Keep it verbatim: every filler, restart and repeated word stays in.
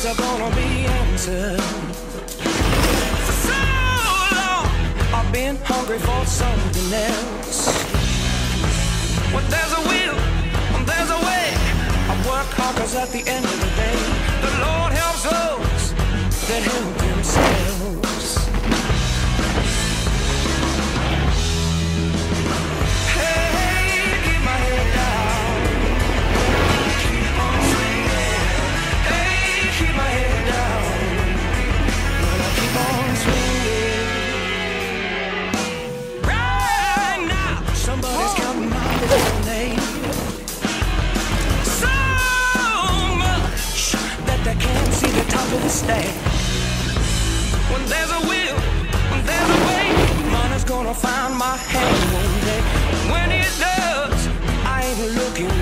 prayers are gonna be answered. For so long, I've been hungry for something else. When there's a will, when there's a way, I work hard 'cause at the end of the day, the Lord helps those that help themselves. Hey, keep my head down. Keep on swinging. Hey, keep my head down. Gonna keep on swinging. Right now, somebody's counting my little name. So much that they can't see the top of the stage. When there's a will, when there's a way, money's gonna find my hand one day. When it does, I ain't looking